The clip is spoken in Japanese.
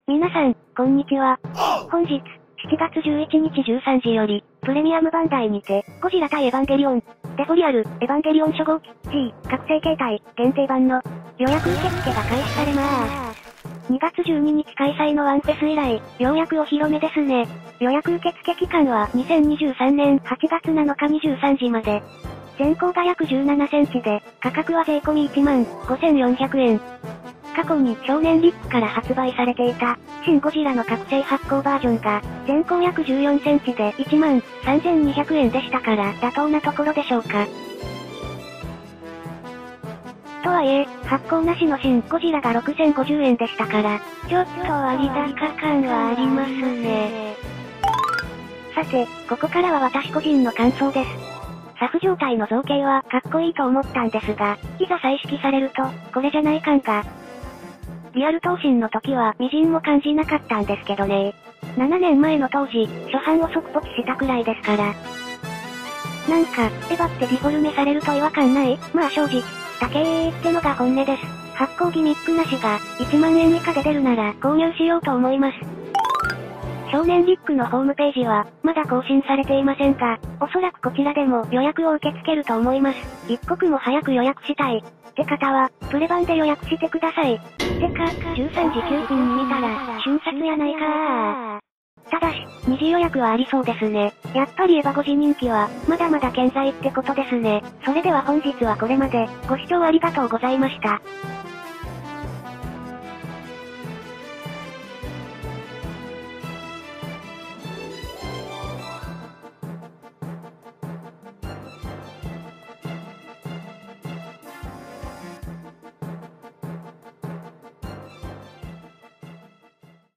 皆さん、こんにちは。本日、7月11日13時より、プレミアムバンダイにて、ゴジラ対エヴァンゲリオン、デフォリアル、エヴァンゲリオン初号機、G、覚醒形態、限定版の、予約受付が開始されまーす。2月12日開催のワンフェス以来、ようやくお披露目ですね。予約受付期間は2023年8月7日23時まで。全高が約17センチで、価格は税込み15,400円。過去に少年リップから発売されていた、シン・ゴジラの覚醒発光バージョンが、全高約14センチで13,200円でしたから妥当なところでしょうか。とはいえ、発光なしのシン・ゴジラが6,050円でしたから、ちょっと割高感はありますね。さて、ここからは私個人の感想です。サフ状態の造形はかっこいいと思ったんですが、いざ彩色されると、これじゃない感が。リアル闘神の時は微塵も感じなかったんですけどね。7年前の当時、初版を即ポチしたくらいですから。なんか、エヴァってディフォルメされると違和感ない？まあ正直、高えってのが本音です。発光ギミックなしが、1万円以下で出るなら購入しようと思います。少年リックのホームページは、まだ更新されていませんが、おそらくこちらでも予約を受け付けると思います。一刻も早く予約したい。って方は、プレ版で予約してください。てか、13時9分に見たら、瞬殺やないかー。ただし、二次予約はありそうですね。やっぱりエヴァゴジ人気は、まだまだ健在ってことですね。それでは本日はこれまで、ご視聴ありがとうございました。